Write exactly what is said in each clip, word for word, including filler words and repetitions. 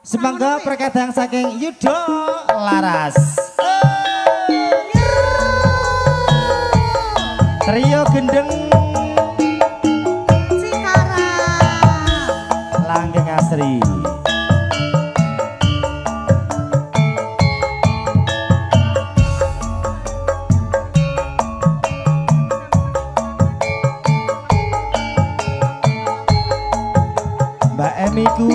Semangga perkadang saking Yudo Laras. Trio gendeng Cikarang Langgeng Asri. Mbak Emiku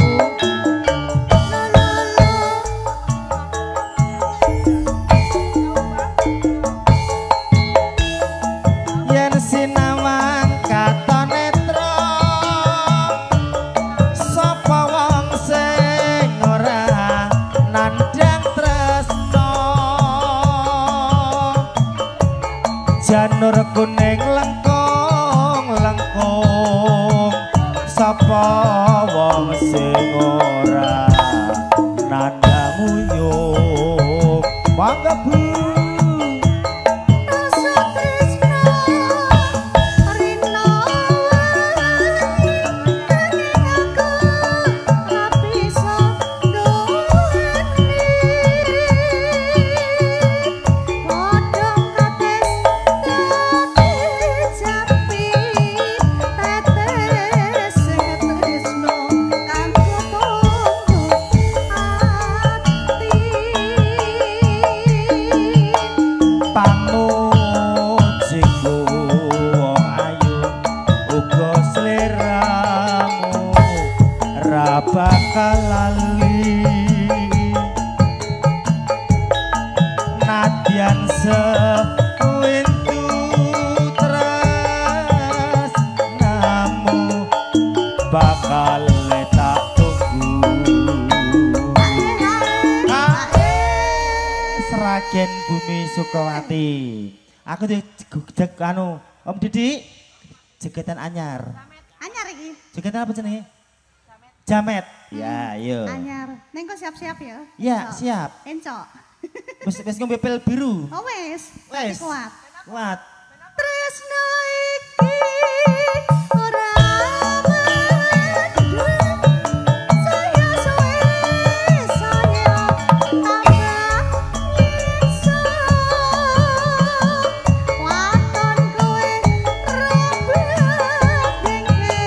yen sinawang katon netra sapa wong sing ora nandhang tresno janur kuning lengkung lengkung sapa wong sing ora nandhang uyuh mangga Bu. Bakal lali nadyan sewintu tras namu bakal tak tunggu Seragen Bumi Sukawati. Aku digudeg anu Om Didi jegetan anyar. Anyar iki. Jegetan apa jenenge? Jamet. Ya, yo. Anyar. Neng kok siap-siap ya? Ya, siap. Encok. Wis wis ngombe pil biru. Oh wis. Wis. Kuat. Kuat. Tresno iki ora mandul. Saya suwe saya tambah nyiksa. Waton kowe rebet dengke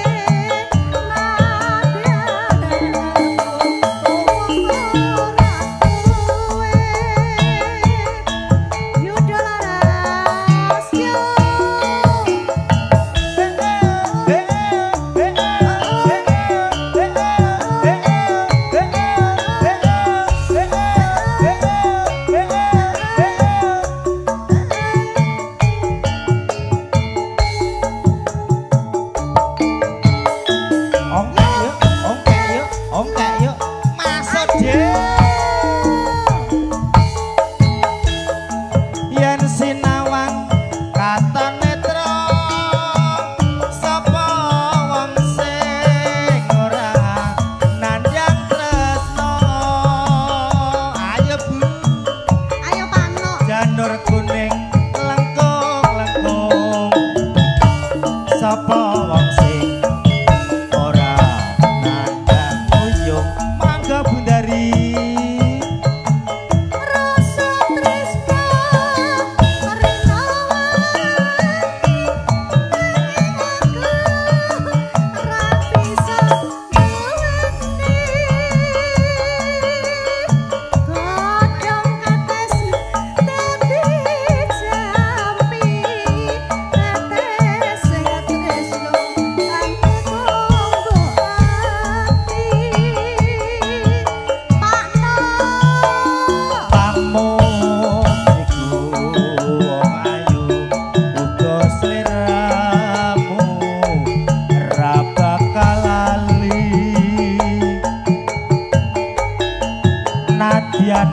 nadyan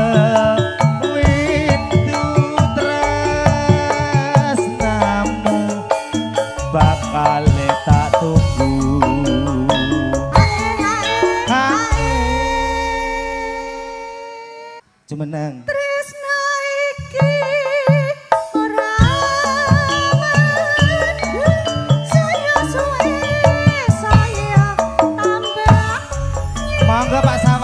sewintu tresnamu bakal tak tunggu. Jumeneng Tresno iki ora mandul. Saya suwe saya tambah mangga Pak.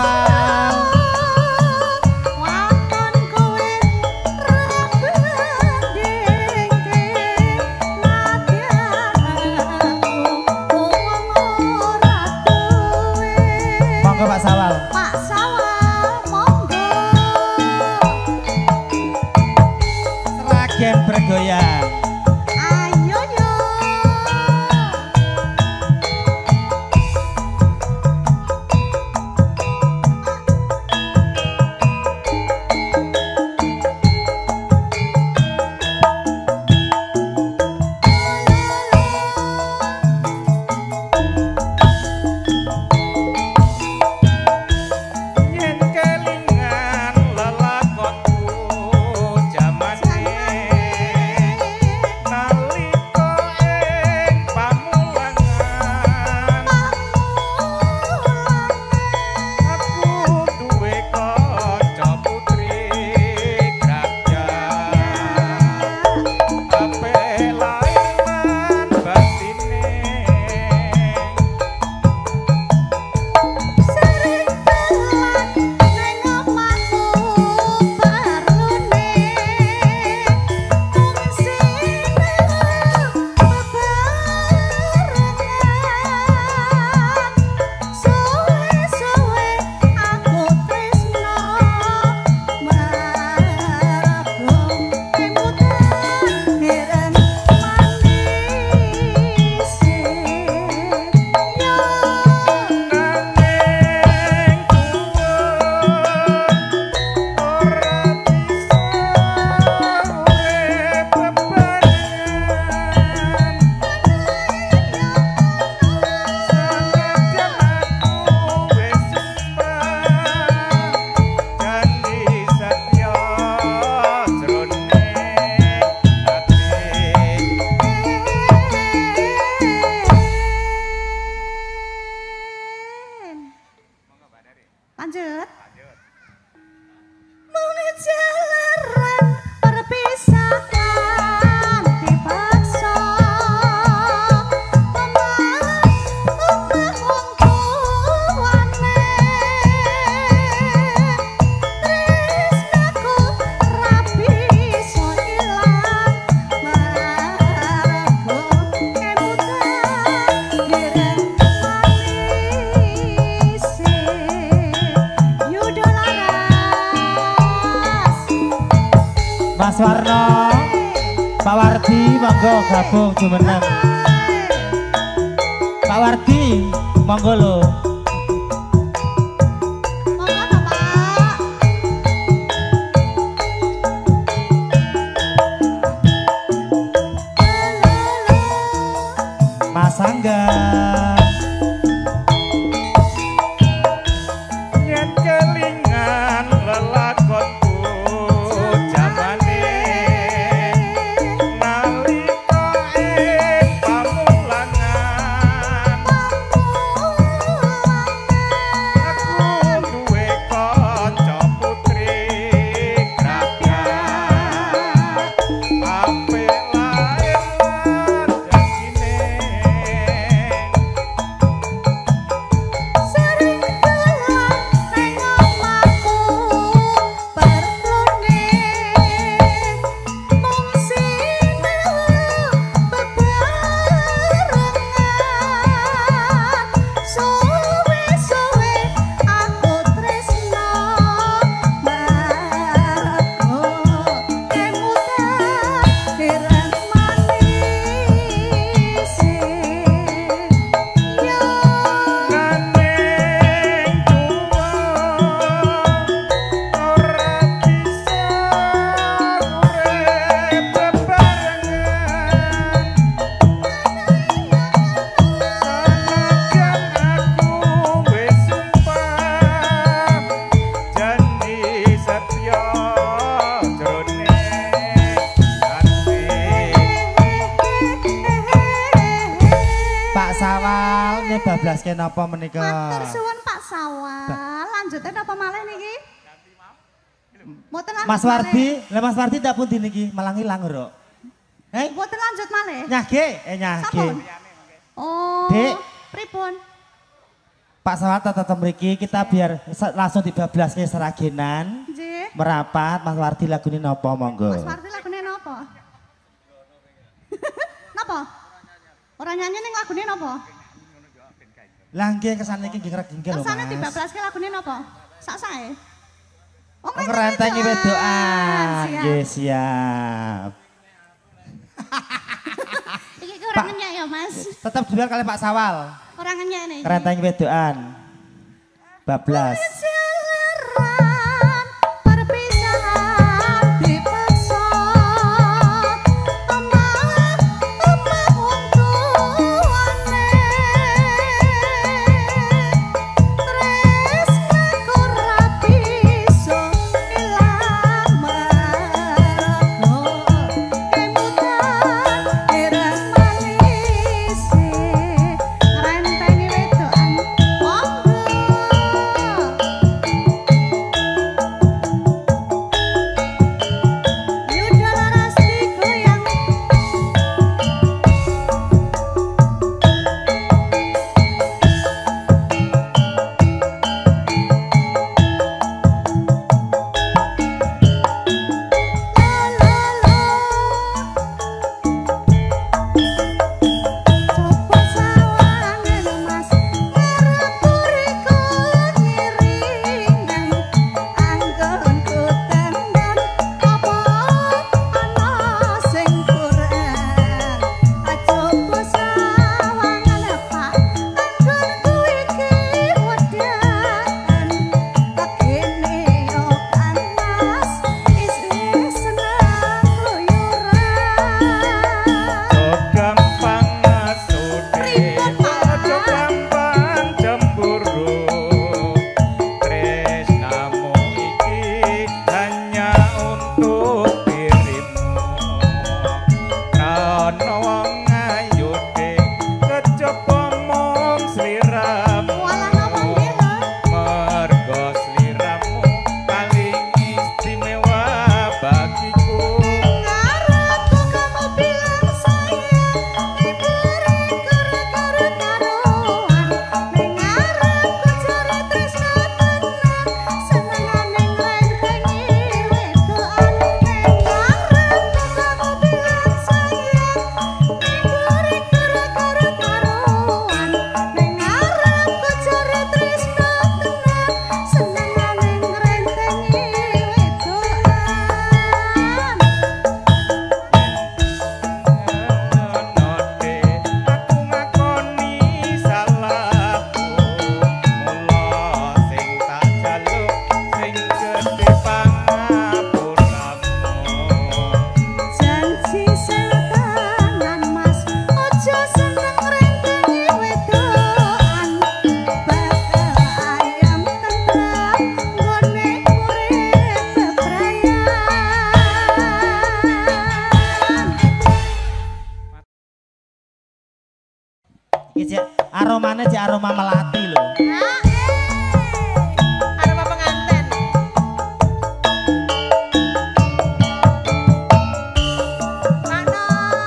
Lanjut. Mung jalaran perpisahan dipaksa. Mas Warno, Pak Wardi, monggo gabung jumeneng. Pak Wardi, monggo lo. Monggo to, Pak. Mas Angga. Yen kelingan lelakonku jamane nalika ing pamulangan aku duwe kanca putri krapian apik lair lan jasine Sering dolan nang omahku perlune mung sinau bebarengan suwe-suwe aku tresno margo kemutan dereng manis yo Nanging tuwa ora bisa urip bebarengan Sanajan aku wis sumpah janji setya jroning ati Pak Sawal, ini bablaske napa menika? Matur suwun Pak Sawal. Lanjutnya apa malih niki? Mboten lanjut. Mas Wardi, lah Mas Wardi tak pundi niki malang ilang ro. Eh, malih. Mboten lanjut malih. nyage, eh nyage. Sampun. Oh. Dik. Pripun? Pak Sawal tetep mriki kita biar sa- langsung dibablaske seragenan. Nggih. Merapat Mas Wardi lagune napa monggo. Mas Wardi lagune napa? Napa? Ora nyanyi ning lagune napa? Lah nggih kesane iki nggih nggih lho Kersane Mas. dibablaske lagune napa? Sak-sake. Oh, Oh, ngerentengi wedokan. Siap. Nggih siap. Iki ki ora ngenyek ya, Mas. Tetap dibiar kali Pak Sawal. Ora ngenyek nih. Ngerentengi wedokan. Bablas. Jalaran perpisahan dipaksa omah omah wong tuane tresnaku ora bisa ilang margo kemutan ireng manis rentengi wedokan monggo aromane cek aroma melati lho. Ah, eh. Aroma penganten. Mana?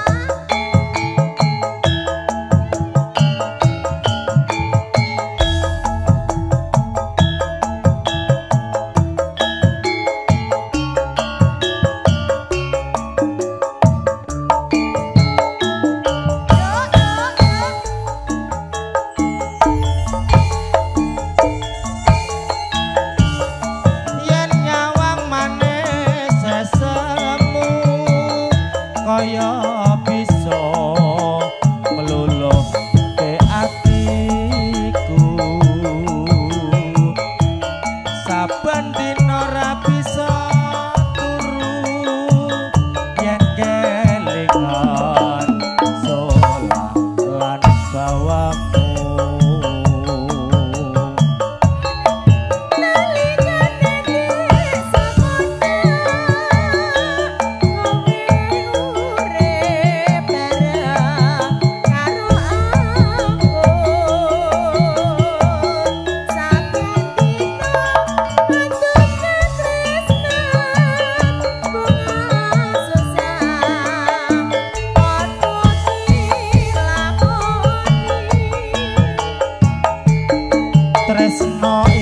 Yen nyawang manis sesemu kaya bisa meluluh ke atiku saben dina ora bisa turu yen kelingan solah lan bawamu. Tresno